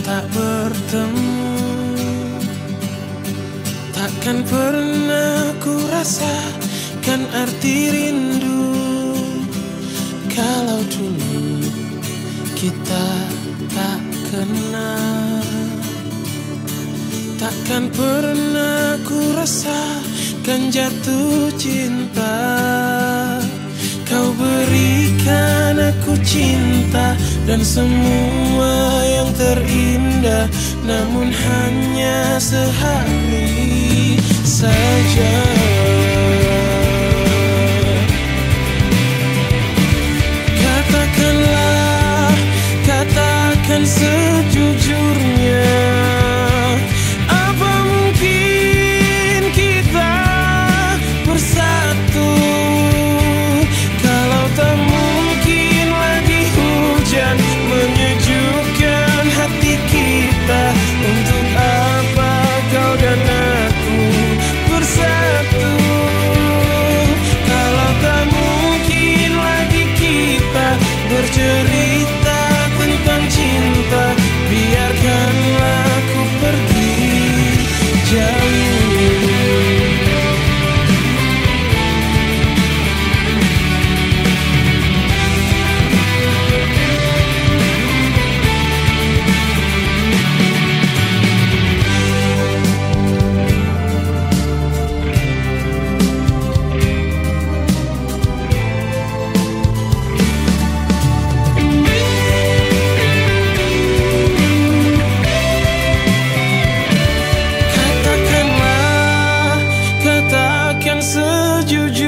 tak bertemu, takkan pernah ku rasakan arti rindu. Kalau dulu kita tak kenal, takkan pernah ku rasakan jatuh cinta. Kau berikan aku cinta dan semua yang terindah, namun hanya sehari saja. Katakanlah, katakan sejujurnya, apa mungkin kita bersatu? Kalau tak mungkin lagi hujan menyejukkan hati kita, untuk apa kau dan aku bersatu? Kalau tak mungkin lagi kita bercerita tentang cinta, biarkanlah aku pergi jauh. Katakanlah, katakan sejujurnya,